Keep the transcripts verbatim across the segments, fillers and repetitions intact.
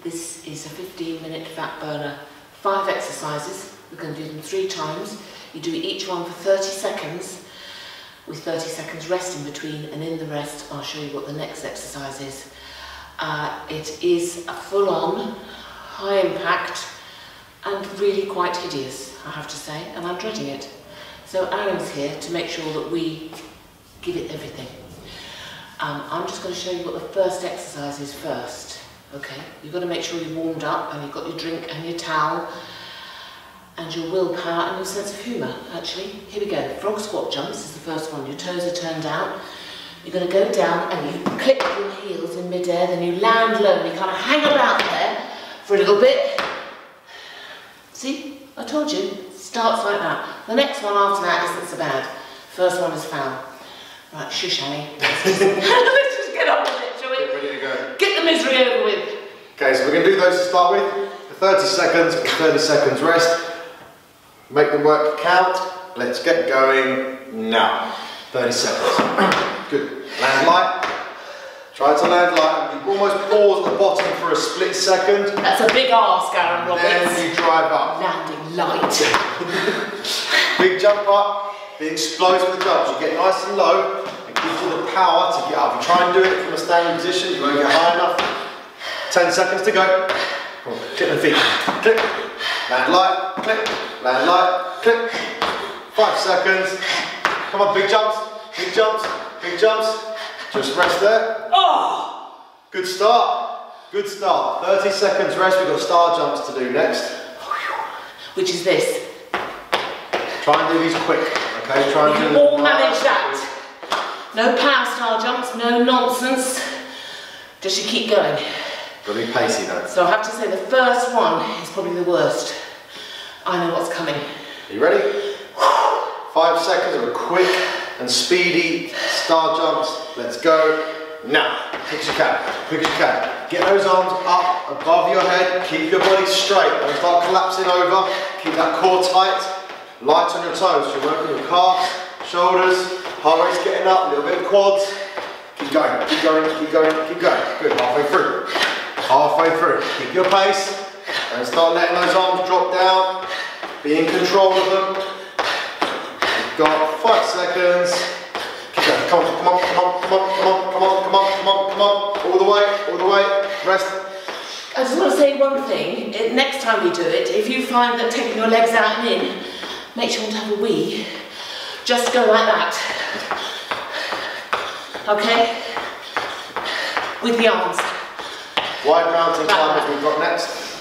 This is a fifteen minute fat burner. Five exercises. We're going to do them three times. You do each one for thirty seconds, with thirty seconds rest in between, and in the rest I'll show you what the next exercise is. Uh, it is a full-on, high impact, and really quite hideous, I have to say, and I'm dreading it. So Aaron's here to make sure that we give it everything. Um, I'm just going to show you what the first exercise is first. Okay, you've got to make sure you're warmed up and you've got your drink and your towel and your willpower and your sense of humour, actually. Here we go. Frog squat jumps is the first one. Your toes are turned out. You're going to go down and you click your heels in mid-air, then you land low and you kind of hang about there for a little bit. See? I told you. It starts like that. The next one after that isn't so bad. First one is foul. Right, shush, Annie. Let's just, let's just get on with it, shall we? Get ready to go. Get the misery over with. Okay, so we're going to do those to start with. For thirty seconds, thirty seconds rest. Make them work count. Let's get going now. thirty seconds. Good. Land light. Try to land light. You almost pause at the bottom for a split second. That's a big ask, Aaron Roberts. Then you drive up. Landing light. Big jump up. Be explosive with the jumps. You get nice and low. It gives you the power to get up. You try and do it from a standing position. You won't get high enough. ten seconds to go. Come on, click the feet. Click. Land light. Click. Land light. Click. Five seconds. Come on, big jumps. Big jumps. Big jumps. Just rest there. Oh! Good start. Good start. thirty seconds rest. We've got star jumps to do next. Which is this. Try and do these quick. Okay, try and we do can all manage that. No power star jumps, no nonsense. Just you keep going. Got to be pacey though. So I have to say the first one is probably the worst. I know what's coming. Are you ready? Five seconds of a quick and speedy star jumps. Let's go now. Quick as you can. Quick as you can. Get those arms up above your head. Keep your body straight. Don't start collapsing over. Keep that core tight. Light on your toes. You're working your calves, shoulders. Heart rate's getting up. A little bit of quads. Keep going. Keep going. Keep going. Keep going. Good. Halfway through. Halfway through. Keep your pace. Don't start letting those arms drop down. Be in control of them. You've got five seconds. Keep going. Come on, come on, come on, come on, come on, come on, come on, come on, come on. All the way, all the way. Rest. I just want to say one thing. Next time we do it, if you find that taking your legs out and in makes you want to have a wee, just go like that. Okay? With the arms. Wide mountain climbers we've got next.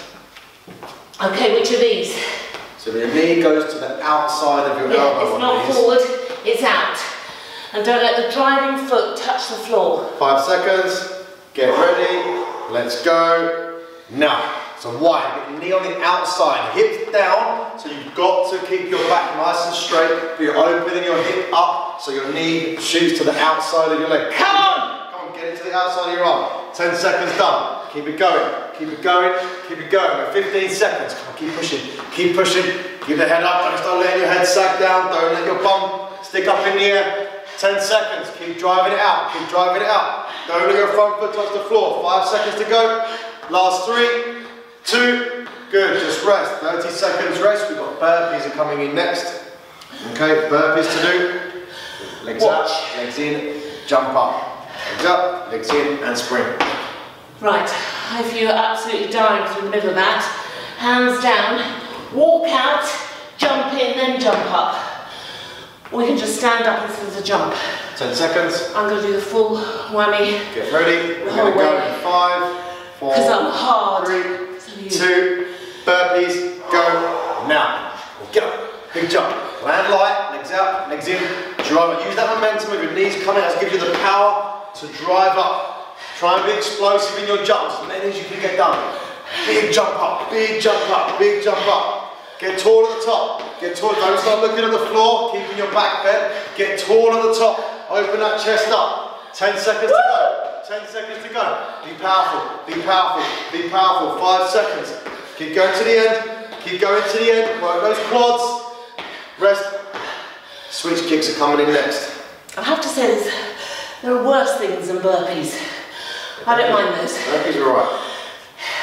Okay, which of these? So your knee goes to the outside of your yeah, elbow. It's not forward, it's out. And don't let the driving foot touch the floor. Five seconds. Get ready. Let's go. Now. So wide. Get your knee on the outside. Hips down. So you've got to keep your back nice and straight. But you're opening your hip up so your knee shoots to the outside of your leg. Come on! Come on, get it to the outside of your arm. ten seconds done. Keep it going. Keep it going. Keep it going. We're fifteen seconds. Come on, keep pushing. Keep pushing. Keep the head up. Don't start letting your head sag down. Don't let your bum stick up in the air. ten seconds. Keep driving it out. Keep driving it out. Don't let your front foot touch the floor. Five seconds to go. Last three, two, good. Just rest. thirty seconds rest. We've got burpees are coming in next. Okay, burpees to do. Legs Watch. out, legs in, jump up. Legs up, legs in, and spring. Right, if you're absolutely dying through the middle of that, hands down, walk out, jump in, then jump up. Or you can just stand up instead of the jump. ten seconds. I'm going to do the full whammy. Get ready. We're going to go in five, four, Because I'm hard. three, So two, burpees, go now. Get up. Big jump. Land light, legs out, legs in. Drive it. Use that momentum of your knees coming out. Give you the power to drive up. Try and be explosive in your jumps, as many as you can get done. Big jump up, big jump up, big jump up. Get tall at the top. Get tall. Don't start looking at the floor, keeping your back bent. Get tall at the top. Open that chest up. ten seconds to go. ten seconds to go. Be powerful, be powerful, be powerful. Five seconds. Keep going to the end. Keep going to the end. Work those quads. Rest. Switch kicks are coming in next. I have to say this, there are worse things than burpees. I don't mind those. Burpees are alright.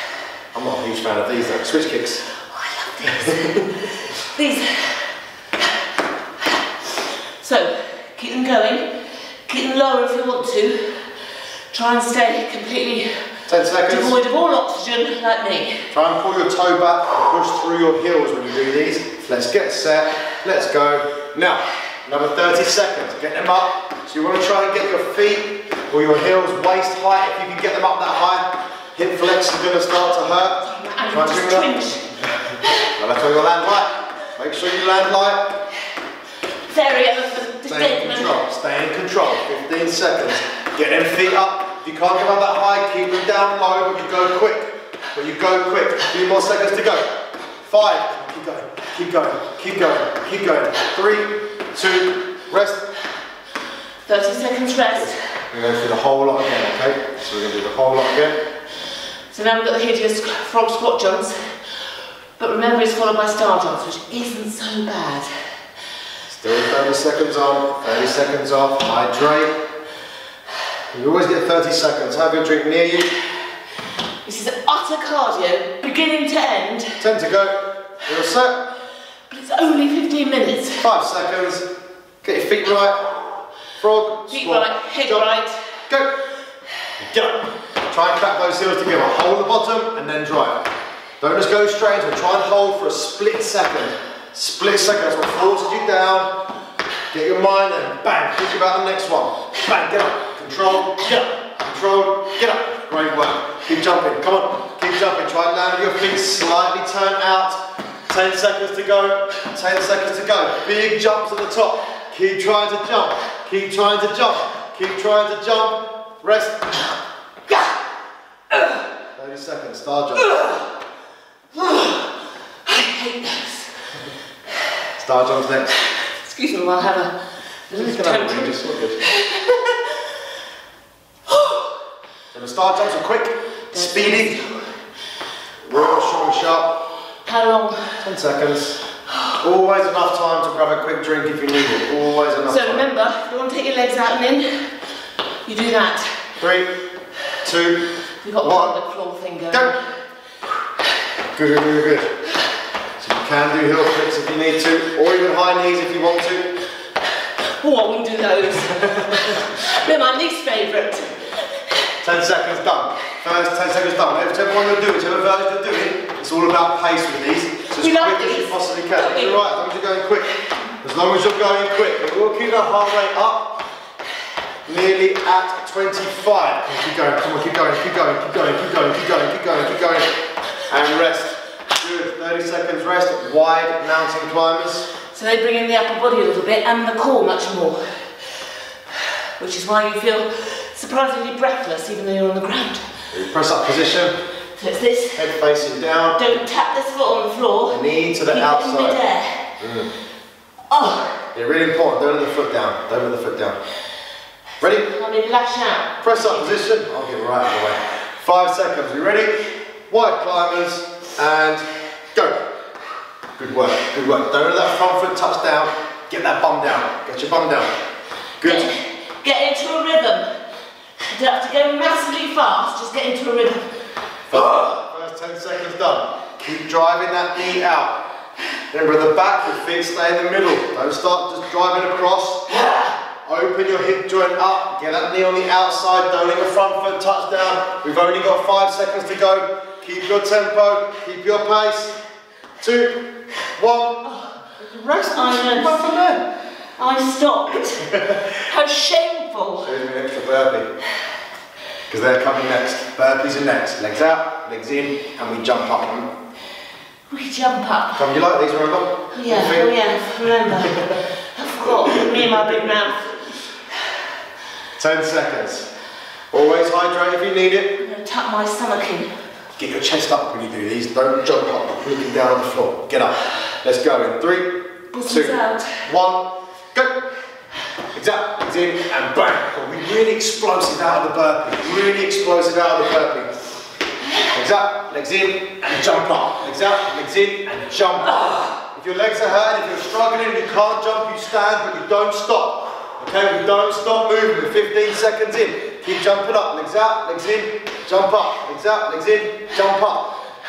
I'm not a huge fan of these though. Switch kicks. Oh, I love these. These. So, keep them going. Keep them lower if you want to. Try and stay completely ten seconds. Devoid of all oxygen, like me. Try and pull your toe back and push through your heels when you do these. Let's get set. Let's go. Now, another thirty seconds. Get them up. So you want to try and get your feet or your heels waist height. If you can get them up that high, hip flex is going to start to hurt. And try and just bring them up. Well, that's where you land light. Make sure you land light. Very ever Stay in control. Stay in control. fifteen seconds. Get them feet up. If you can't get them that high, keep them down low, but you go quick. But you go quick. A few more seconds to go. Five. Keep going. Keep going. Keep going. Keep going. Three, two, rest. thirty seconds rest. We're going to do the whole lot again, okay? So we're going to do the whole lot again. So now we've got the hideous frog squat jumps. But remember, it's followed by star jumps, which isn't so bad. Still thirty seconds on, thirty seconds off, hydrate. You always get thirty seconds. Have your drink near you. This is utter cardio, beginning to end. ten to go. You're set. But it's only fifteen minutes. Five seconds. Get your feet right. Frog, feet squat, right, head jump. right. Go. Get up. Try and clap those heels together. Hold the bottom and then drive. Don't just go straight into it. Try and hold for a split second. Split second. That's what forces you down. Get your mind and bang. Think about the next one. Bang. Get up. Control, get up, control, get up. Great work. Keep jumping, come on. Keep jumping. Try and land with your feet slightly turned out. ten seconds to go, ten seconds to go. Big jumps at the top. Keep trying to jump, keep trying to jump, keep trying to jump. Rest. thirty seconds, star jump. I hate those. Star jumps next. Excuse me while I have a little tantrum. Just so good. So the star jumps are quick, speedy, real strong and sharp. How long? ten seconds. Always enough time to grab a quick drink if you need it. Always enough so time. So remember, if you want to take your legs out and in, you do that. Three, two, We've got one. the floor thing going. Go. Good, good, good, good. So you can do heel flicks if you need to, or even high knees if you want to. Oh, I wouldn't do those. They're my least favourite. ten seconds done. First ten seconds done. Whichever one you're doing, whichever version you're doing, it's all about pace with these. So as we quick like as these. you possibly can. You're right, as long as you're going quick. As long as you're going quick. We'll keep that heart rate up. Nearly at twenty-five. Keep going, come on, keep going, keep going, keep going, keep going, keep going, keep going, keep going. And rest. Good. thirty seconds rest. Wide mountain climbers. So they bring in the upper body a little bit and the core much more. Which is why you feel surprisingly breathless even though you're on the ground. Press up position. So it's this. Head facing down. Don't tap this foot on the floor. Knee to the Keep outside. it in mid-air. Mm. Oh. Yeah, really important. Don't let the foot down. Don't let the foot down. Ready? I mean, lash out. Press up position. I'll get right out of the way. Five seconds. You ready? Wide climbers and go. Good work. Good work. Don't let that front foot touch down. Get that bum down. Get your bum down. Good. Get, get into a rhythm. You don't have to go massively fast. Just get into a rhythm. First ten seconds done. Keep driving that knee out. Remember at the back, your feet stay in the middle. Don't start just driving across. Open your hip joint up. Get that knee on the outside. Don't let your front foot touch down. We've only got five seconds to go. Keep your tempo. Keep your pace. Two, one. Rest. I Back from there. I stopped. How shameful. Show me an extra burpee. Because they're coming next. Burpees are next. Legs out, legs in, and we jump up. We jump up. Come, you like these, remember? Oh yeah, oh yeah, remember. I forgot, me and my big mouth. ten seconds. Always hydrate if you need it. I'm going to tuck my stomach in. Get your chest up when you do these. Don't jump up, looking down on the floor. Get up. Let's go in three, Bottoms two, out. one, go. Legs out, legs in, and bang. We're really explosive out of the burpee. Really explosive out of the burpee. Legs out, legs in, and jump up. Legs out, legs in, and jump up. If your legs are hurting, if you're struggling, and you can't jump, you stand, but you don't stop. Okay, we don't stop moving. We're fifteen seconds in. Keep jumping up. Legs out, legs in, jump up. Legs out, legs in, jump up.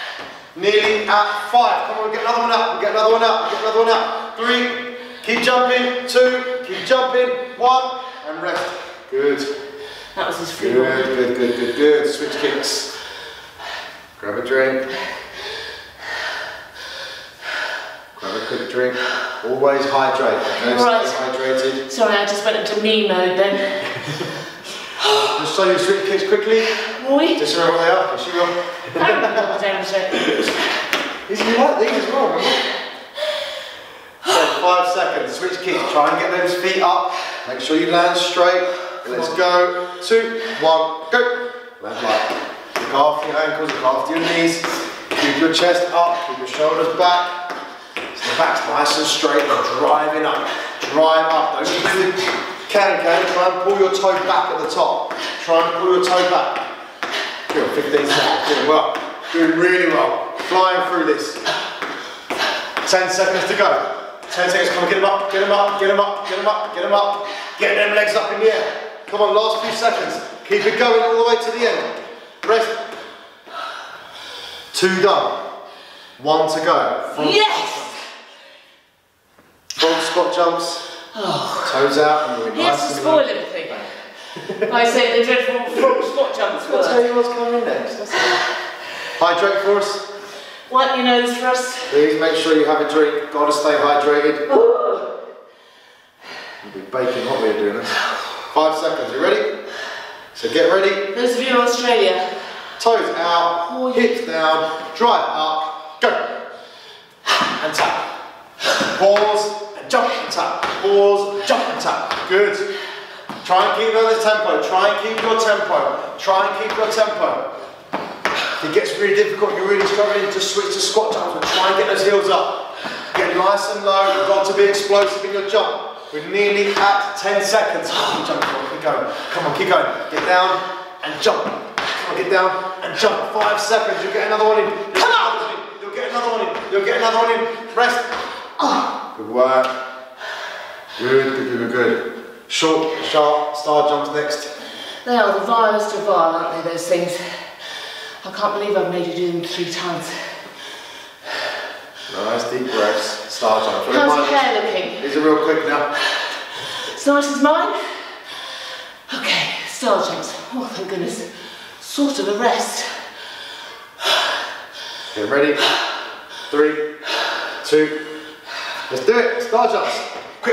Nearly at five. Come on, get another one up. Get another one up. Get another one up. Three. Keep jumping. Two. Keep jumping. One. And rest. Good. That was his free Good, one. good, good, good, good. Switch kicks. Grab a drink. Grab a quick drink. Always hydrate. Okay, right. Stay hydrated. Sorry, I just went into me mode then. Just show you switch kicks quickly. Oui. Just remember what they are. Yes, you will. I haven't got the demonstrate. These you like these as well, remember? So five seconds. Switch kicks. Try and get those feet up. Make sure you land straight. Let's go. Two, one, go. Land light. Look after your ankles, look after your knees. Keep your chest up, keep your shoulders back. So the back's nice and straight. We're driving up. Drive up. Don't just do the can, can. Try and pull your toe back at the top. Try and pull your toe back. Good, fifteen seconds. Doing well. Doing really well. Flying through this. ten seconds to go. ten seconds. Come on, get them up, get them up, get them up, get them up, get them up. Get them legs up in the air. Come on, last few seconds. Keep it going all the way to the end. Rest. Two done. One to go. Front Yes! Front squat jumps. Oh. Toes out. And He has to spoil everything. I say the dreadful front squat jumps I'll tell were. you what's coming next. That's it. Hydrate for us. Wipe your nose for us. Please make sure you have a drink. Got to stay hydrated. Oh. You'll be baking hot when you're doing this. Five seconds. You ready? So get ready. Those of you in Australia. Toes out, Oh, hips down, drive up, go. And tap. Pause and jump and tap. Pause, jump and tap. Good. Try and keep on this tempo. Try and keep your tempo. Try and keep your tempo. If it gets really difficult, you're really struggling to switch to squat jumps, but try and get those heels up. Get nice and low. You've got to be explosive in your jump. We're nearly at ten seconds. Keep jumping, keep going. Come on, keep going. Get down and jump. Come on, get down and jump. Five seconds. You'll get another one in. You'll Come on! You'll get another one in. You'll get another one in. Rest. Oh. Good work. Good, good, good, good, good. Short, sharp, star jumps next. They are the vilest of vile, aren't they, those things? I can't believe I've made you do them three times. Nice deep breaths. Star jumps. How's your hair looking? These are real quick now. As nice as mine? Okay, star jumps. Oh, thank goodness. Sort of a rest. Get ready. Three, two, let's do it. Star jumps. Quick.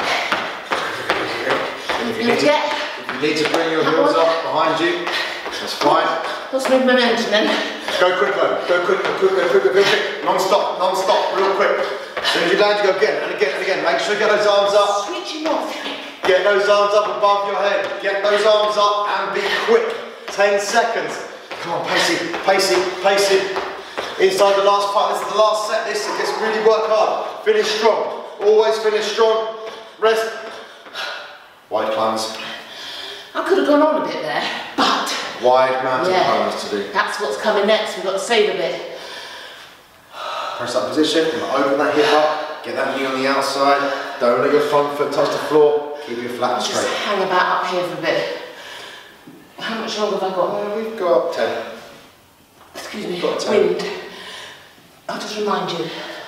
And if you need to, if you need to bring your heels up behind you, that's fine. Let's move momentum then. Go quick, though. Go quick, go quick, go quick, go quick. Non-stop, non-stop, real quick. As soon as you land, you go again and again and again. Make sure you get those arms up. Switching off. Get those arms up above your head. Get those arms up and be quick. Ten seconds. Come on, pace it, pace it, pace it. Inside the last five. This is the last set. This gets really work hard. Finish strong. Always finish strong. Rest. Wide climbs. I could have gone on a bit there, but Wide mountain yeah, climbs to do. that's what's coming next. We've got to save a bit. Press that position. Open that hip up. Get that knee on the outside. Don't let your front foot touch the floor. Keep your flat and Just straight. hang about up here for a bit. How much longer have I got? Uh, we've got ten. Excuse me, We've got ten. wind. I'll just remind you.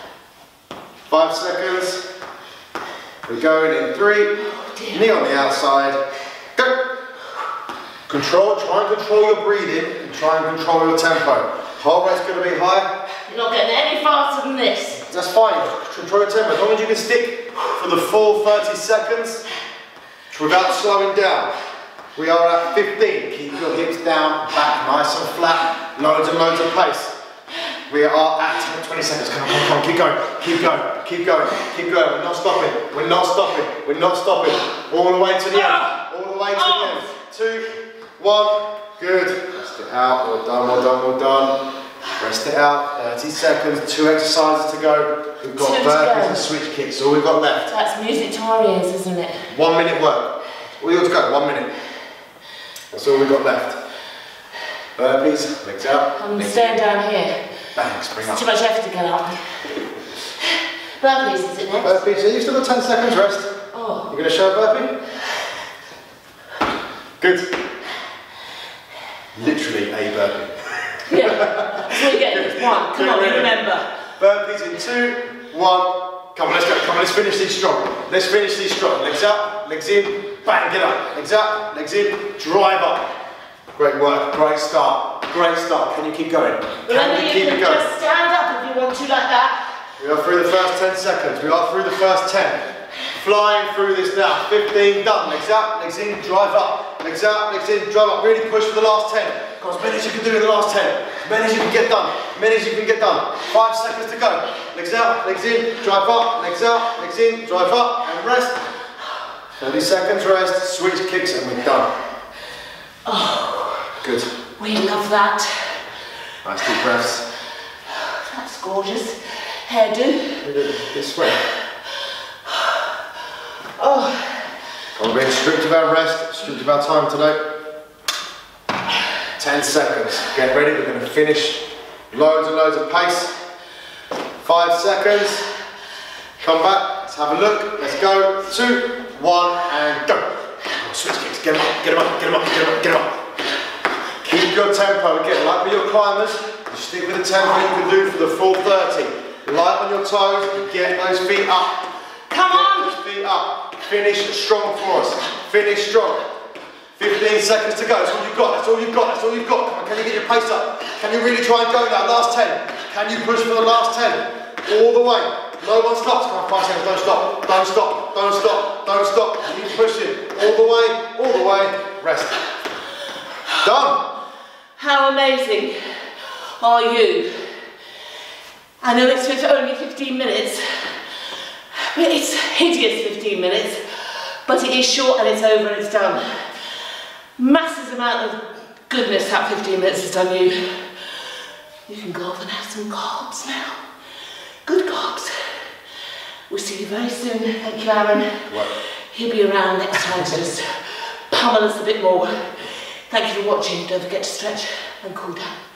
Five seconds. We're going in three. Oh dear. Knee on the outside. Go. Control. Try and control your breathing and try and control your tempo. Heart rate's going to be high. You're not getting any faster than this. That's fine. Control your tempo. As long as you can stick for the full thirty seconds without slowing down. We are at fifteen. Keep your hips down, back nice and flat. Loads and loads of pace. We are at twenty seconds. Come on, come on, come on. Keep going. Keep going. Keep going. Keep going. We're not stopping. We're not stopping. We're not stopping. All the way to the end. All the way to the end. Two, one. Good. Rest it out. Well done, well done, well done. Rest it out. thirty seconds. Two exercises to go. We've got Two to burpees go. and switch kicks. All we've got left. That's music to our ears, isn't it? One minute work. All you got to go. One minute. That's all we've got left. Burpees. Legs out. I'm legs staying down here. Bang. Spring up. Too much effort to get up. Burpees, is it next? Burpees. So you've still got ten seconds rest. Oh. You're going to show a burpee? Good. Literally a burpee. Yeah. That's what you get in one. Come on, remember. Burpees in two, one. Come on, let's go. Come on, let's finish these strong. Let's finish these strong. Legs up, legs in, bang, get up. Legs up, legs in, drive up. Great work, great start, great start. Can you keep going? Can Remember, you you keep can it going? just stand up if you want to like that. We are through the first ten seconds. We are through the first ten. Flying through this now. fifteen done. Legs up, legs in, drive up. Legs out, legs in, drive up. Really push for the last ten. Got as many as you can do in the last ten. As many as you can get done. As many as you can get done. Five seconds to go. Legs out, legs in, drive up. Legs out, legs in, drive up, and rest. thirty seconds rest. Switch kicks, and we're done. Oh, good. We love that. Nice deep breaths. That's gorgeous. Hairdo. This way. Oh. We're being strict of our rest, strict of our time today. ten seconds. Get ready, we're going to finish loads and loads of pace. Five seconds. Come back, let's have a look. Let's go. Two, one, and go. Switch kicks. Get them up, get them up, get them up, get them up, get them up. Keep your tempo again. Like with your climbers, you stick with the tempo you can do for the full thirty. Light on your toes, get those feet up. Come get on! those feet up. Finish strong for us. Finish strong. fifteen seconds to go. That's all you've got. That's all you've got. That's all you've got. Come on, can you get your pace up? Can you really try and go now? Last ten. Can you push for the last ten? All the way. No one stops. Come on, five seconds. Don't stop. Don't stop. Don't stop. Don't stop. Keep pushing. All the way. All the way. Rest. Done. How amazing are you? I know it's only fifteen minutes, but it's hideous fifteen minutes, but it is short and it's over and it's done. Massive amount of goodness that fifteen minutes has done you. You can go off and have some carbs now. Good carbs. We'll see you very soon. Thank you, Aaron. What? He'll be around next time to just pummel us a bit more. Thank you for watching. Don't forget to stretch and cool down.